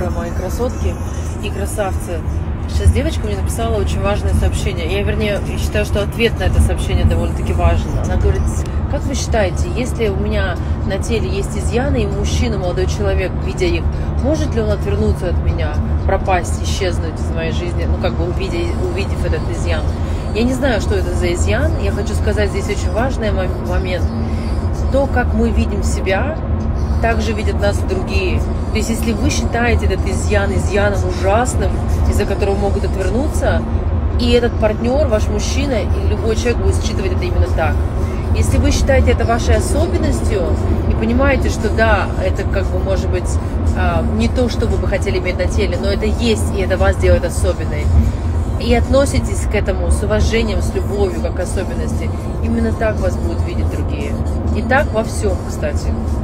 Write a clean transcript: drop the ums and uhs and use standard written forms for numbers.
утро, мои красотки и красавцы. Сейчас девочка мне написала очень важное сообщение. Я считаю, что ответ на это сообщение довольно-таки важен. Она говорит: как вы считаете, если у меня на теле есть изъяны, и мужчина, молодой человек, видя их, может ли он отвернуться от меня, пропасть, исчезнуть из моей жизни, ну, как бы увидев этот изъян? Я не знаю, что это за изъян. Я хочу сказать здесь очень важный момент. То, как мы видим себя, так же видят нас и другие. То есть, если вы считаете этот изъяном ужасным, из-за которого могут отвернуться, и этот партнер, ваш мужчина, и любой человек будет считывать это именно так. Если вы считаете это вашей особенностью, и понимаете, что да, это как бы может быть не то, что вы бы хотели иметь на теле, но это есть, и это вас делает особенной, и относитесь к этому с уважением, с любовью, как к особенности, именно так вас будут видеть другие. И так во всем, кстати.